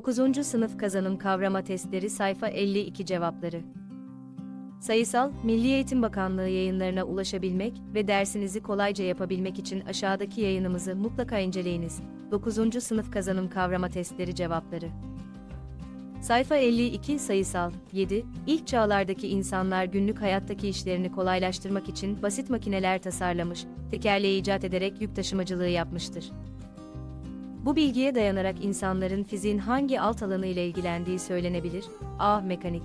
9. Sınıf Kazanım Kavrama Testleri Sayfa 52 Cevapları. Sayısal, Milli Eğitim Bakanlığı yayınlarına ulaşabilmek ve dersinizi kolayca yapabilmek için aşağıdaki yayınımızı mutlaka inceleyiniz. 9. Sınıf Kazanım Kavrama Testleri Cevapları. Sayfa 52 Sayısal 7. İlk çağlardaki insanlar günlük hayattaki işlerini kolaylaştırmak için basit makineler tasarlamış, tekerleği icat ederek yük taşımacılığı yapmıştır. Bu bilgiye dayanarak insanların fiziğin hangi alt alanı ile ilgilendiği söylenebilir? A. Mekanik.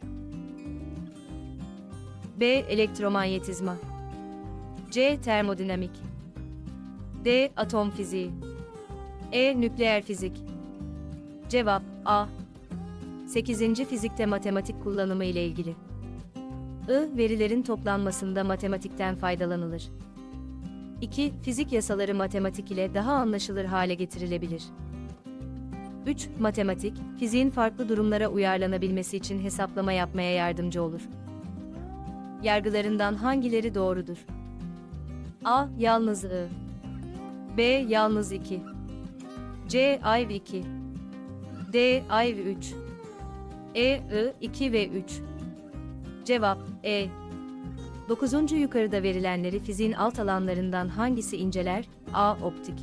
B. Elektromanyetizma. C. Termodinamik. D. Atom fiziği. E. Nükleer fizik. Cevap A. 8. Fizikte matematik kullanımı ile ilgili. I. Verilerin toplanmasında matematikten faydalanılır. 2. Fizik yasaları matematik ile daha anlaşılır hale getirilebilir. 3. Matematik, fiziğin farklı durumlara uyarlanabilmesi için hesaplama yapmaya yardımcı olur. Yargılarından hangileri doğrudur? A. Yalnız I. B. Yalnız 2. C. Ayv 2. D. Ayv 3. E. I. 2 ve 3. Cevap E. 9. Yukarıda verilenleri fiziğin alt alanlarından hangisi inceler? A. Optik.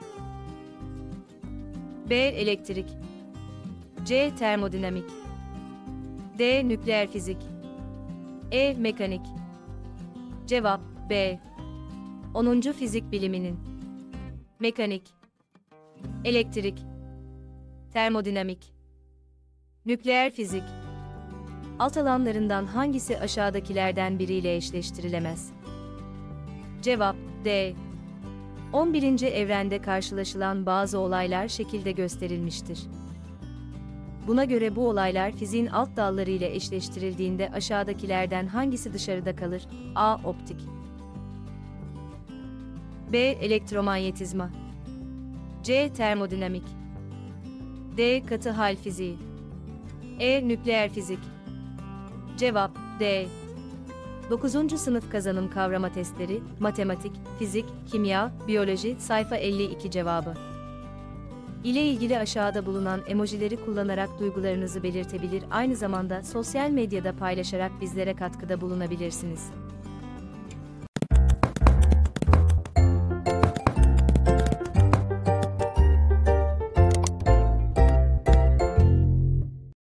B. Elektrik. C. Termodinamik. D. Nükleer fizik. E. Mekanik. Cevap B. 10. Fizik biliminin mekanik, elektrik, termodinamik, nükleer fizik alt alanlarından hangisi aşağıdakilerden biriyle eşleştirilemez? Cevap D. 11. Evrende karşılaşılan bazı olaylar şekilde gösterilmiştir. Buna göre bu olaylar fiziğin alt dalları ile eşleştirildiğinde aşağıdakilerden hangisi dışarıda kalır? A. Optik. B. Elektromanyetizma. C. Termodinamik. D. Katı hal fiziği. E. Nükleer fizik. Cevap D. 9. Sınıf Kazanım Kavrama Testleri, Matematik, Fizik, Kimya, Biyoloji, sayfa 52 cevabı. İle ilgili aşağıda bulunan emojileri kullanarak duygularınızı belirtebilir, aynı zamanda sosyal medyada paylaşarak bizlere katkıda bulunabilirsiniz.